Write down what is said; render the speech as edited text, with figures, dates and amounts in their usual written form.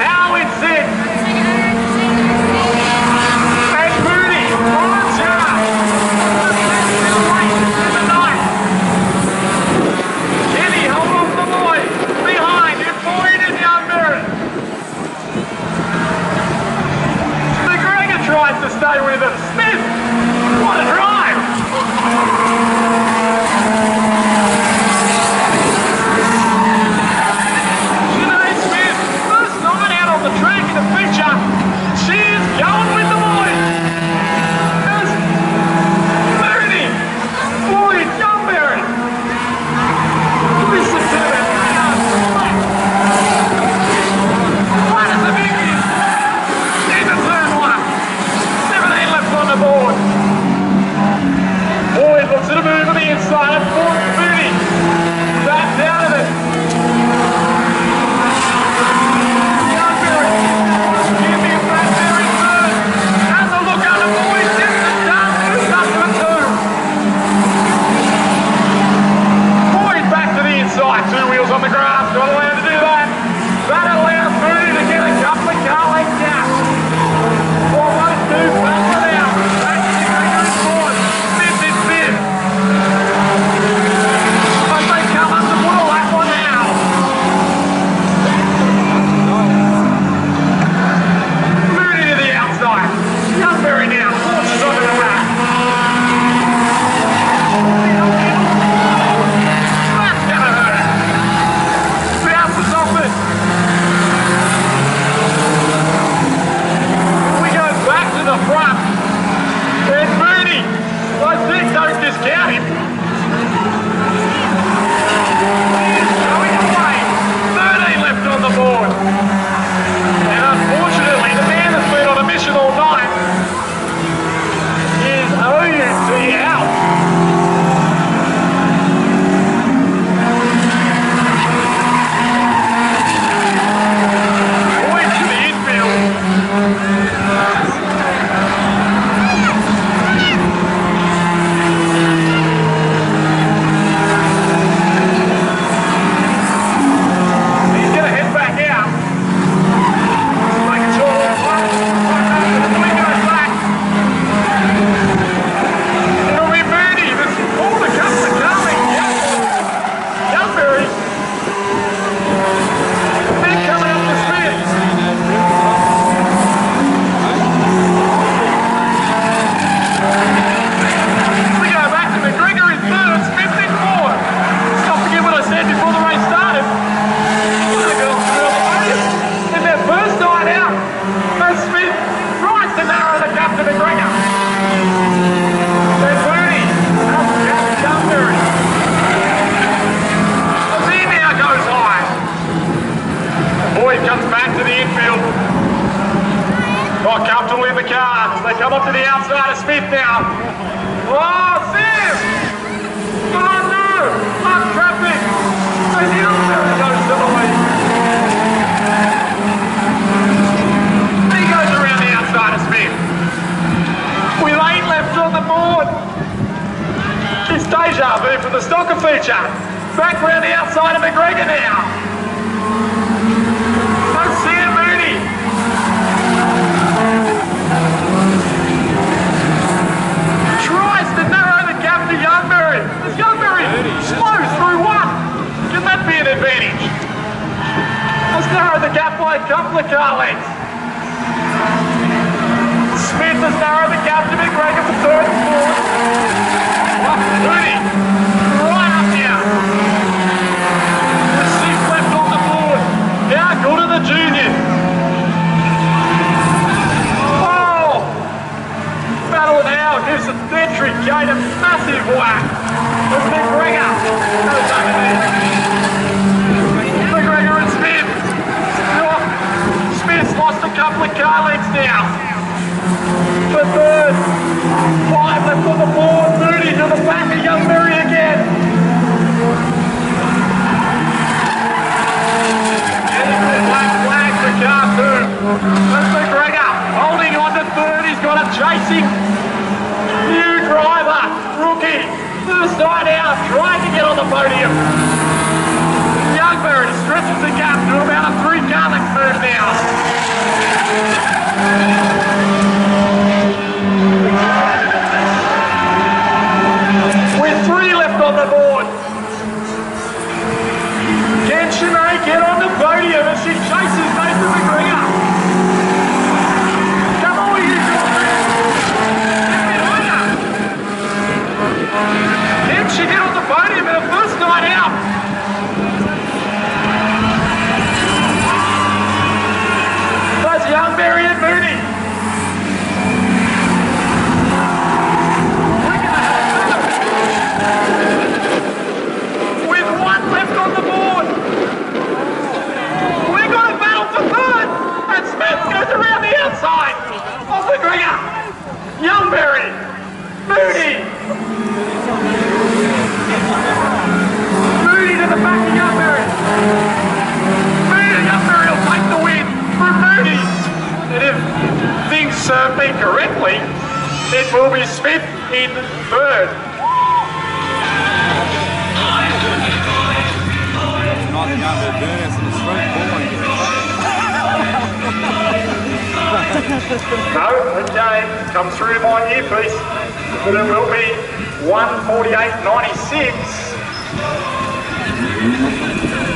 How in 6th. And Mooney on charge. In the 9th. Kenny hold off the boys. Behind in Boyd and Youngberry. McGregor tries to stay with him. Smith. What a drive. Sinead Smith, first 9 out on the track in the feature. She is going with the boys. There's Mooney, Boyd, Youngberry. Listen to that. What is the biggie? Into turn 1. 17 left on the board. Boyd looks at a move on the inside of Mooney. Back down of it. Youngberry. Give me a Bradbury third. Has a look at the Boyd. Gets it done. Moves up to a 2. Boyd back to the inside. 2 wheels on the grass. Got allowed to do that. That allows Mooney to get a couple of car lengths down. Almost 2 back to now. Back to the Gregor in 4th. Smith in 5th. But they come up to put a lap on now. Mooney to the outside. Youngberry now. Forces onto the rack. That's gonna hurt. Bounces off it. We go back to the front. And Mooney. I think don't discount him. He's going away. 13 left on the board. And unfortunately, the man that's been on a mission all night is OUT out. Boyd to the infield. He's going to head back out. Making sure all the wind goes back. It'll be Mooney. There's all the cups are coming. Youngberry. Then coming up to Smith. We go back to McGregor in 3rd. Smith in 4th. Stop forget what I said before the race started. In their first night out, and Smith tries to narrow the gap to McGregor. Then Mooney has the gap to Youngberry. He now goes high. Boyd comes back to the infield. Not comfortable in the car. They come up to the outside of Smith now. Oh, Sam! Oh no! Up traffic! And Youngberry goes to the lead. He goes around the outside of Smith. With 8 left on the board. It's deja vu from the Stocker feature. Back around the outside of McGregor now. That's Sam Mooney. Tries to narrow the gap to Youngberry. As Youngberry slows through 1. Can that be an advantage? Let's narrow the gap by a couple of car lengths. Smith has narrowed the gap to McGregor for 3rd and 4th. Mooney, right up here. With 6 left on the board. How good are the juniors? Oh! Battle now gives the Century Gate a massive whack. As McGregor goes over there. McGregor and Smith. Smith's lost a couple of car lengths now. For 3rd. 5 left on the board. Mooney to the back of Youngberry again. And it's a black flag for car 2. That's McGregor holding on to 3rd. He's got a chasing new driver, rookie. First night out, trying to get on the podium. Youngberry stretches the gap to about a 3 car length move now. And Smith goes around the outside of McGregor. Youngberry. Moody. Moody to the back of Youngberry. Youngberry will take the win from Moody. And if things serve me correctly, it will be Smith in third. No, James comes through my earpiece, but it will be 1:48.96.